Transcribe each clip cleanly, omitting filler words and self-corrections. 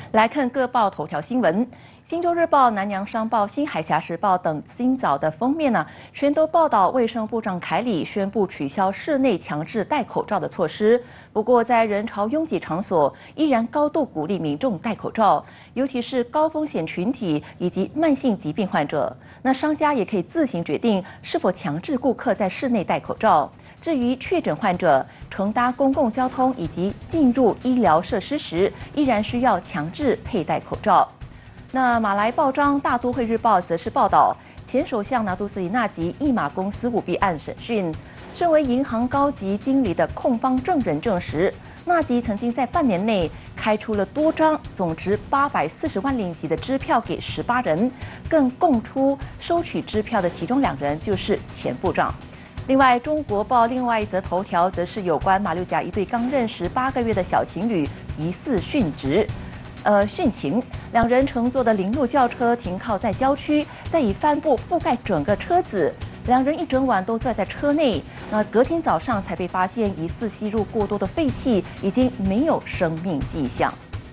来看各报头条新闻。《新洲日报》、南洋商报、新海峡时报等今早的封面全都报道卫生部长凯里宣布取消室内强制戴口罩的措施。不过，在人潮拥挤场所，依然高度鼓励民众戴口罩，尤其是高风险群体以及慢性疾病患者。那商家也可以自行决定是否强制顾客在室内戴口罩。至于确诊患者乘搭公共交通以及进入医疗设施时，依然需要强制佩戴口罩。那马来报章《大都会日报》则是报道，前首相拿督斯里纳吉一马公司舞弊案审讯，身为银行高级经理的控方证人证实，纳吉曾经在半年内开出了多张总值840万令吉的支票给18人，更供出收取支票的其中2人就是前部长。另外，《中国报》另外一则头条则是有关马六甲一对刚认识8个月的小情侣疑似殉情，2人乘坐的零路轿车停靠在郊区，再以帆布覆盖整个车子，2人一整晚都坐在车内。那隔天早上才被发现疑似吸入过多的废气，已经没有生命迹象。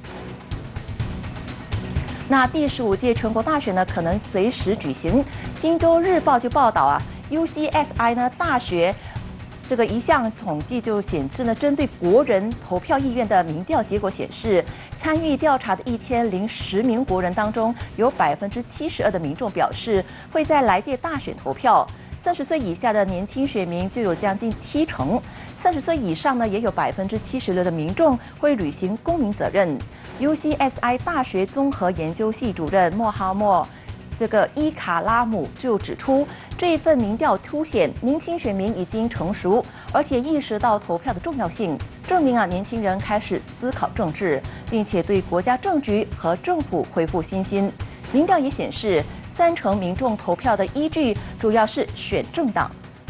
那第15届全国大选可能随时举行。《新洲日报》就报道UCSI 大学这个一项统计就显示针对国人投票意愿的民调结果显示，参与调查的1010名国人当中，有72%的民众表示会在来届大选投票。30岁以下的年轻选民就有将近70%，30岁以上也有76%的民众会履行公民责任。UCSI 大学综合研究系主任莫哈默伊卡拉姆就指出，这一份民调凸显年轻选民已经成熟，而且意识到投票的重要性，证明年轻人开始思考政治，并且对国家政局和政府恢复信心。民调也显示，30%民众投票的依据主要是选政党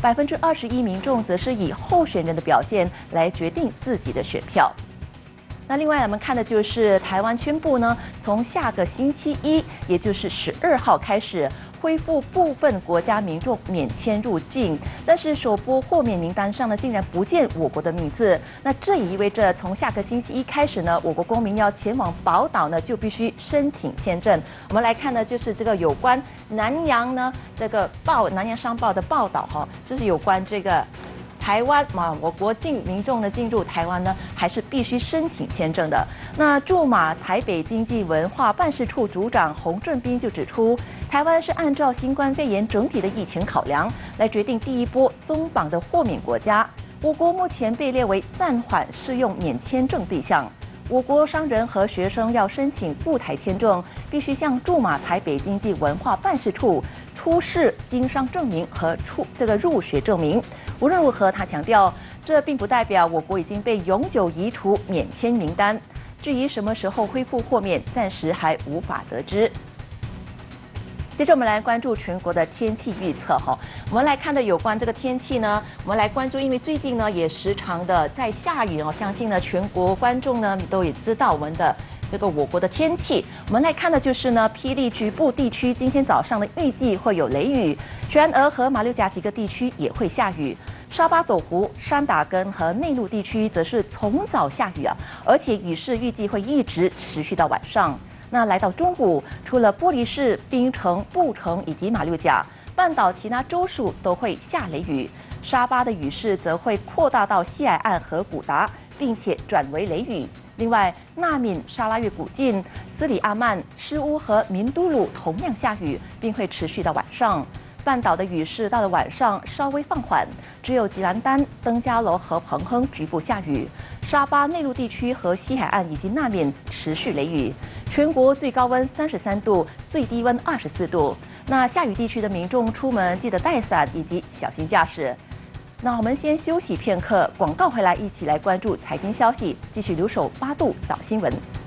，21%民众则是以候选人的表现来决定自己的选票。那另外我们看的就是台湾宣布从下个星期1，也就是12号开始，恢复部分国家民众免签入境，但是首波豁免名单上竟然不见我国的名字。那这也意味着从下个星期1开始我国公民要前往宝岛就必须申请签证。我们来看就是这个有关南洋南洋商报的报道就是有关这个。台湾我国民众进入台湾还是必须申请签证的。那驻马台北经济文化办事处组长洪正斌就指出，台湾是按照新冠肺炎整体的疫情考量来决定第一波松绑的豁免国家。我国目前被列为暂缓适用免签证对象。我国商人和学生要申请赴台签证，必须向驻马台北经济文化办事处出示经商证明和入学证明。无论如何，他强调，这并不代表我国已经被永久移除免签名单。至于什么时候恢复豁免，暂时还无法得知。接着我们来关注全国的天气预测我们来看的有关这个天气我们来关注，因为最近也时常的在下雨相信全国观众都也知道我们的我国的天气。我们来看的就是霹雳局部地区今天早上的预计会有雷雨，雪兰莪和马六甲几个地区也会下雨。沙巴斗湖、山打根和内陆地区则是从早下雨而且雨势预计会一直持续到晚上。那来到中午，除了玻璃市、槟城、布城以及马六甲半岛其他州属都会下雷雨，沙巴的雨势则会扩大到西海岸和古达，并且转为雷雨。另外，纳敏、沙拉越古晋、斯里阿曼、施乌和民都鲁同样下雨，并会持续到晚上。半岛的雨势到了晚上稍微放缓，只有吉兰丹、登嘉楼和彭亨局部下雨。沙巴内陆地区和西海岸以及纳敏持续雷雨。全国最高温33度，最低温24度。那下雨地区的民众出门记得带伞以及小心驾驶。那我们先休息片刻，广告回来一起来关注财经消息，继续留守8度早新闻。